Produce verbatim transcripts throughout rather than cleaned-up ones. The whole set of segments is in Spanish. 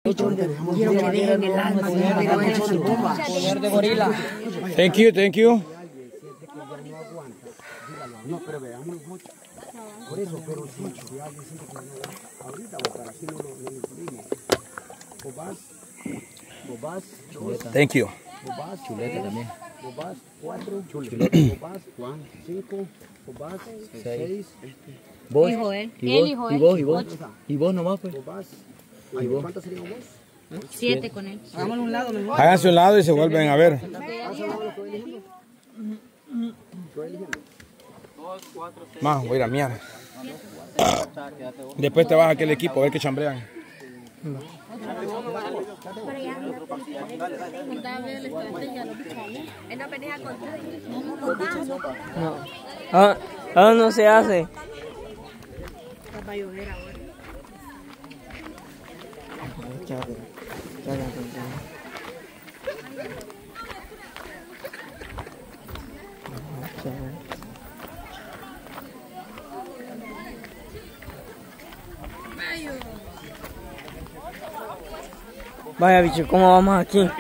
Poder de gorila. Thank you, thank you. No, pero veamos por eso, pero si ya dicen que ahorita para así no lo incluimos. Vos vas, vos vas, Thank you. vos vas, chuleta también. Vos vas, cuatro, chuleta. Vos vas, Juan, cinco, vos vas, seis. Vos, Y Joel. y Él vos, y Joel. y vos, y vos, y vos nomás pues. Vos vas, ¿y vos cuántos serían vos? Siete con él. Hagámoslo un lado mejor. Háganse un lado y se vuelven a ver. Más, voy a ir a miar. Después te vas a aquel equipo a ver que chambrean. No. Ah, ah, no se hace. Vaya bicho, ¿cómo vamos aquí?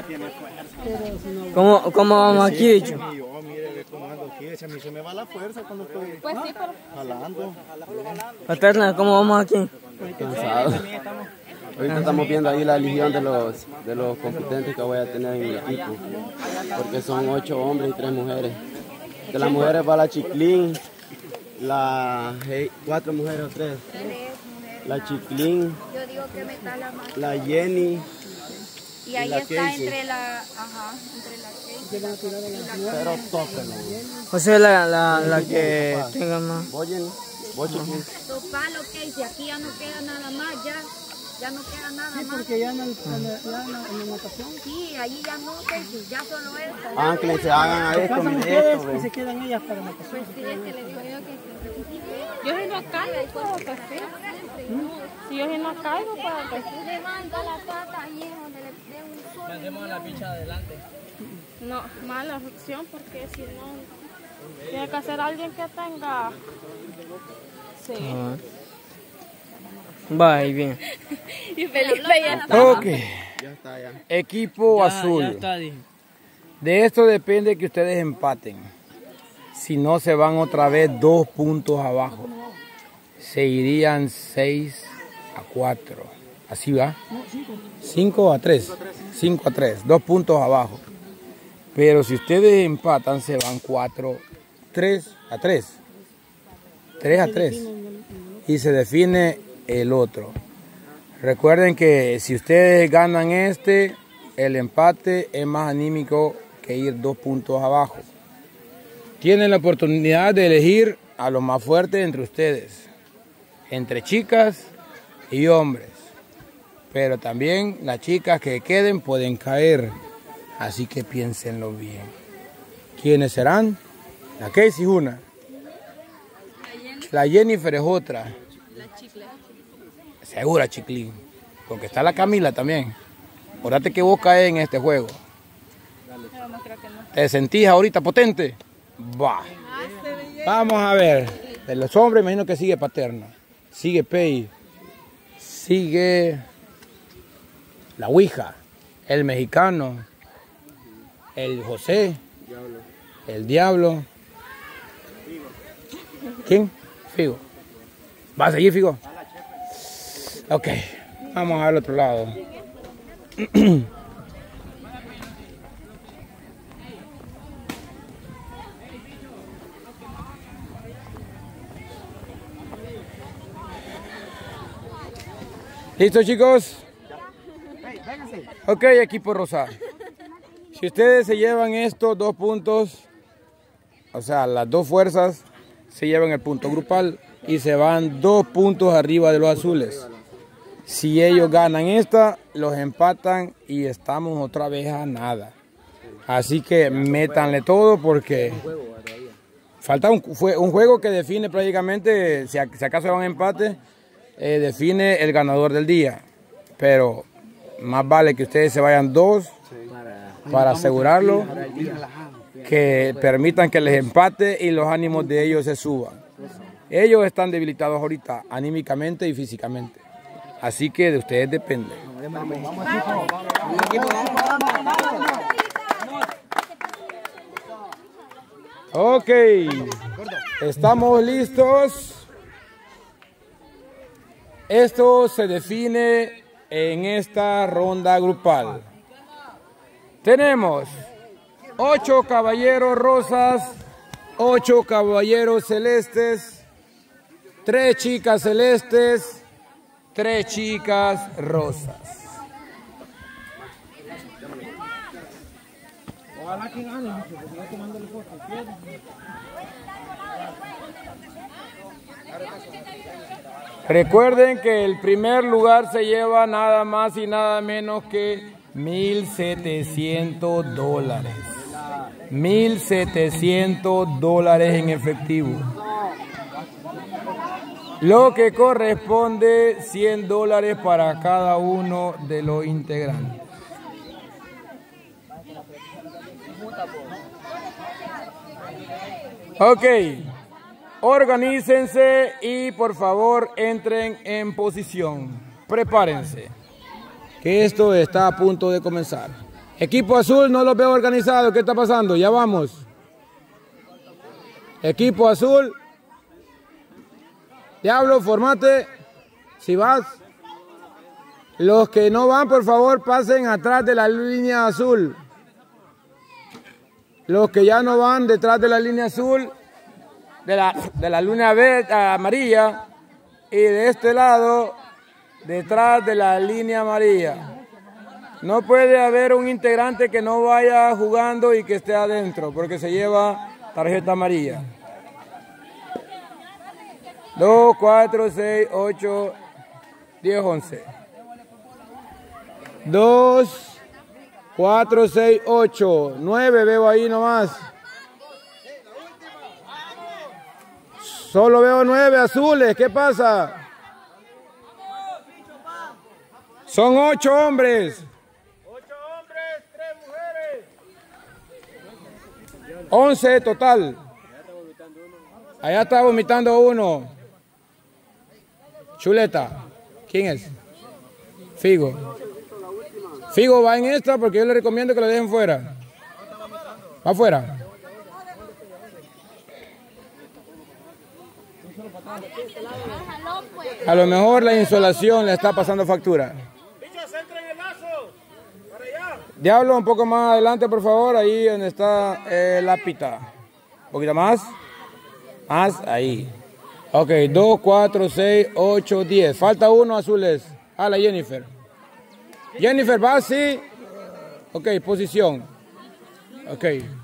¿Cómo, cómo vamos aquí, bicho? Yo, mire, cómo ando aquí, se me, se me va la fuerza cuando estoy jalando. Paterna, ¿cómo vamos aquí? Cansado. Ahorita estamos viendo ahí la legión de los, de los competentes que voy a tener en mi equipo. Porque son ocho hombres y tres mujeres. De las mujeres va la Chiclín, la hey, cuatro mujeres o tres. La Chiclín, Yo digo que meta la más. la Jenny. Y ahí la está Casey. entre la. Ajá, entre la Casey. Pero tóquenlo. O sea, la, la, la que tenga más. Vos, Jenny, vos Chiclín. Topalo, Casey. Aquí ya no queda nada más, ya. Ya no queda nada más. Porque ya en, el, en, el, ya en, la, en la natación. Sí, allí ya no, Casey. Ya solo esto. Ángeles, hagan a esto, Pasan mire ustedes esto. y ve. se quedan ellas para natación. Sí, es que le digo yo que. Yo si no caigo, puedo café. Si yo si no caigo, puedo café. Levanta la pata ahí donde le dé un sol. Hacemos la picha adelante. No, mala opción porque si no, tiene que ser alguien que tenga. Sí. Va, y bien. Y Felipe ya está. Ok. Ya está, ya. Equipo azul. Ya está, dije. De esto depende que ustedes empaten. Si no, se van otra vez dos puntos abajo. Se irían seis a cuatro. Así va. cinco a tres. cinco a tres. Dos puntos abajo. Pero si ustedes empatan, se van cuatro, tres a tres. tres a tres. Y se define el otro. Recuerden que si ustedes ganan este, el empate es más anímico que ir dos puntos abajo. Tienen la oportunidad de elegir a los más fuertes entre ustedes, entre chicas y hombres. Pero también las chicas que queden pueden caer, así que piénsenlo bien. ¿Quiénes serán? La Casey es una, la Jennifer es otra. Segura, Chiclín, porque está la Camila también. Acordate que vos caes en este juego. ¿Te sentís ahorita potente? Va. Vamos a ver. De los hombres, imagino que sigue Paterna. Sigue Pei. Sigue la Ouija. El mexicano. El José. El Diablo. ¿Quién? Figo. ¿Va a seguir, Figo? Ok. Vamos al otro lado. ¿Listo, chicos? Ok, equipo rosa. Si ustedes se llevan estos dos puntos, o sea, las dos fuerzas se llevan el punto grupal y se van dos puntos arriba de los azules. Si ellos ganan esta, los empatan y estamos otra vez a nada. Así que métanle todo porque falta un, fue un juego que define prácticamente, si, si acaso va un empate, eh, define el ganador del día. Pero más vale que ustedes se vayan dos para asegurarlo, que permitan que les empate y los ánimos de ellos se suban. Ellos están debilitados ahorita, anímicamente y físicamente. Así que de ustedes depende. Ok, estamos listos. Esto se define en esta ronda grupal. Tenemos ocho caballeros rosas, ocho caballeros celestes, tres chicas celestes, tres chicas rosas. Recuerden que el primer lugar se lleva nada más y nada menos que mil setecientos dólares. mil setecientos dólares en efectivo. Lo que corresponde cien dólares para cada uno de los integrantes. Ok, organícense y por favor entren en posición. Prepárense, que esto está a punto de comenzar. Equipo azul, no los veo organizados. ¿Qué está pasando? Ya vamos. Equipo azul. Diablo, formate. Si vas. Los que no van, por favor, pasen atrás de la línea azul. Los que ya no van detrás de la línea azul, de la, de la línea verde, amarilla, y de este lado, detrás de la línea amarilla. No puede haber un integrante que no vaya jugando y que esté adentro, porque se lleva tarjeta amarilla. dos, cuatro, seis, ocho, diez, once. dos, cuatro, seis, ocho, nueve veo ahí nomás. Solo veo nueve azules, ¿qué pasa? Son ocho hombres. Ocho hombres, tres mujeres. Once total. Allá está vomitando uno. Chuleta. ¿Quién es? Figo. Figo va en esta porque yo le recomiendo que lo dejen fuera. ¿Va afuera? A lo mejor la insolación le está pasando factura. Diablo, un poco más adelante, por favor. Ahí donde está eh, la pita. Un poquito más. Más, ahí. Ok, dos, cuatro, seis, ocho, diez. Falta uno, azules. A la Jennifer. Jennifer, ¿va? Sí. Ok, posición. Ok.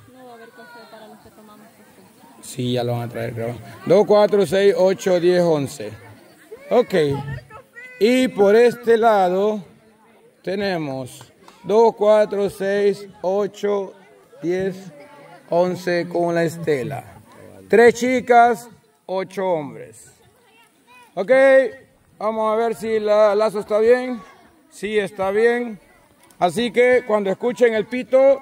Sí, ya lo van a traer, creo. dos, cuatro, seis, ocho, diez, once. Ok. Y por este lado tenemos dos, cuatro, seis, ocho, diez, once con la estela. Tres chicas, ocho hombres. Ok. Vamos a ver si el lazo está bien. Sí, está bien. Así que cuando escuchen el pito,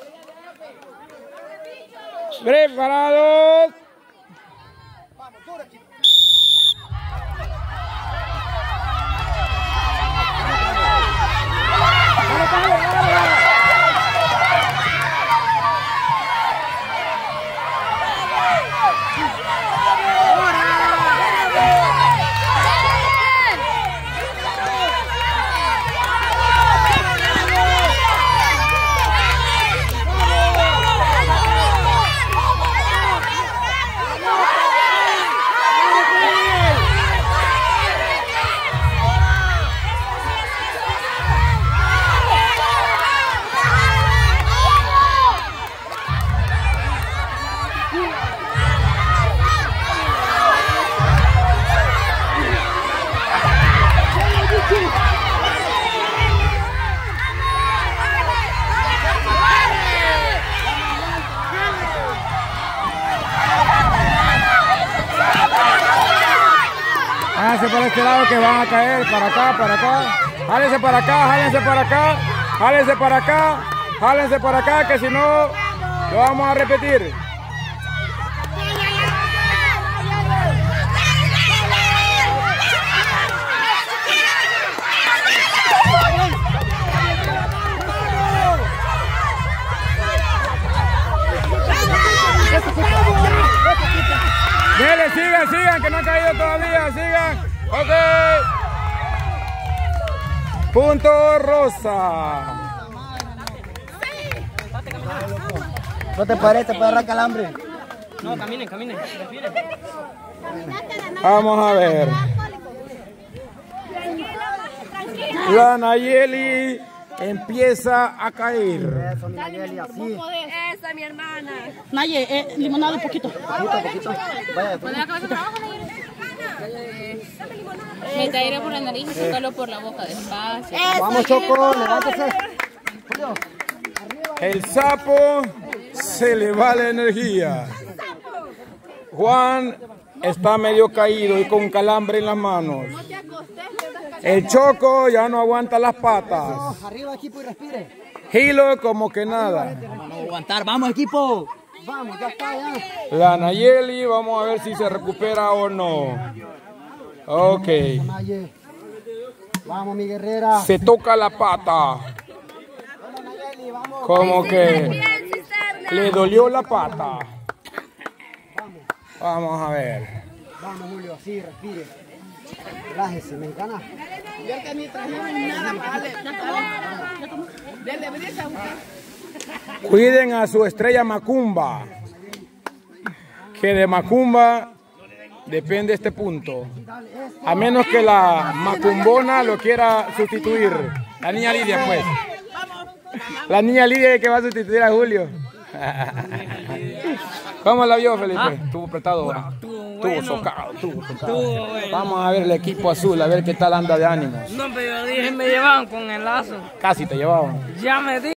preparados. Jálense por este lado que van a caer, para acá, para acá. Jálense para acá, jálense para acá, jálense para acá, jálense para acá, que si no, lo vamos a repetir. sigan, sigan. Ok. Punto rosa. ¿No te parece? ¿Te puede dar calambre? No, caminen, caminen. Respiren. Vamos a ver. La Nayeli empieza a caer. Eso, mi Nayeli, así. Esa, mi hermana. Naye, eh, limonada un poquito. Poquito, poquito. Vaya, ¿Poner la cabeza para abajo, Nayeli? Mete aire por la nariz y sácalo por la boca despacio. vamos, Choco, levántese. El sapo se le va la energía. Juan está medio caído y con calambre en las manos. El Choco ya no aguanta las patas. Arriba, equipo, y respire. Gilo como que nada. Vamos a aguantar, vamos, equipo. Vamos, ya está, ya. La Nayeli, vamos a ver si se recupera o no. Ok. Naye. Vamos, mi guerrera. Se toca la pata. Como que le dolió la pata. Vamos a ver. Vamos, Julio, así, respire. Relájese, me encanta. Cuiden a su estrella Macumba. Que de Macumba depende este punto. A menos que la Macumbona lo quiera sustituir. La niña Lidia, pues. La niña Lidia que va a sustituir a Julio. ¿Cómo la vio, Felipe? Ah. Estuvo apretado. Estuvo Estuvo bueno. socado, estuvo socado. Estuvo bueno. Vamos a ver el equipo azul, a ver qué tal anda de ánimos. No, pero yo dije, me llevaban con el lazo. Casi te llevaban. Ya me di.